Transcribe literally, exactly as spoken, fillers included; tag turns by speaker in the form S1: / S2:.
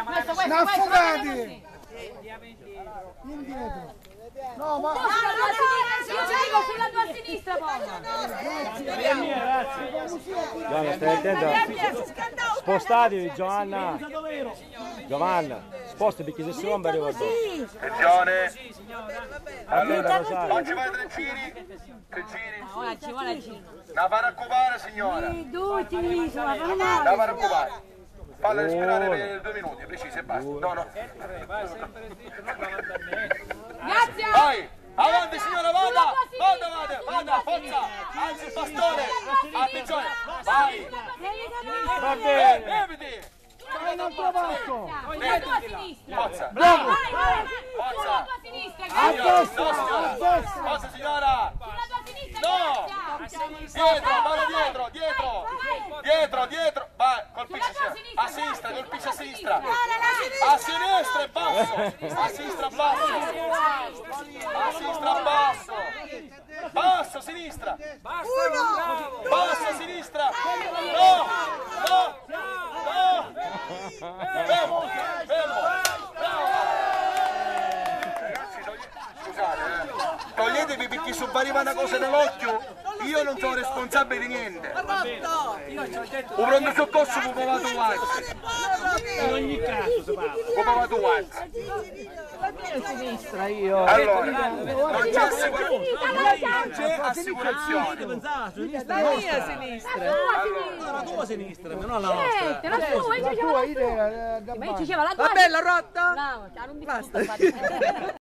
S1: questo, questo,
S2: Ma
S1: questo,
S2: affogati! Indietro. No, ma...
S1: io dico sulla tua sinistra,
S3: Giovanna, stai attento. Spostatevi, Giovanna. Giovanna, spostati perché se si rompe arriva dopo.
S4: Attenzione.
S3: Attenta, Rosario.
S4: Oggi vai tre giri. Tre giri.
S1: Ora ci vuole giro.
S4: La fa raccopare, signora.
S5: Tutti, sono
S4: La fa raccopare. Falla respirare per due minuti, precisi e basta. No, no.
S1: Grazie.
S4: Vai! Avanti signora, vada! Vada, vada, vada, forza! Alzi il bastone! Attenzione! Vai!
S3: Va
S4: Eh,
S3: bene.
S4: beviti!
S2: Vai, non trovato!
S1: Sulla tua sinistra.
S4: Forza!
S2: Bravo!
S1: Vai, vai.
S4: Forza!
S1: Sulla tua sinistra,
S2: A
S1: grazie.
S2: destra, a destra!
S4: Forza signora!
S1: Sulla tua sinistra,
S4: No!
S1: grazie.
S4: Dietro, mano dietro, dietro! Dietro, dietro! Vai, colpisci
S1: Sulla tua
S4: a
S1: sinistra,
S4: sinistra,
S1: grazie.
S4: colpisci a sinistra!
S1: Sulla
S4: A sinistra e basso! A sinistra e basso! A sinistra e basso! Basso, sinistra! Basso, sinistra! No! No! No! Fermo! Fermo! Ragazzi, togli- scusate, eh. Toglietevi perché subariva una cosa nell'occhio. Io non sono responsabile di niente. Un pronto soccorso può provato guanti.
S3: In ogni caso si parla.
S4: Può provato guanti.
S3: Sinistra io.
S4: Allora, non c'è assicurazione. Non c'è assicurazione.
S6: La mia sinistra. La tua sinistra, non la nostra.
S1: Te la tua,
S2: La tua idea da
S1: ma io diceva la tua.
S6: Va bene, l'ho rotta?
S1: Bravo, non mi basta.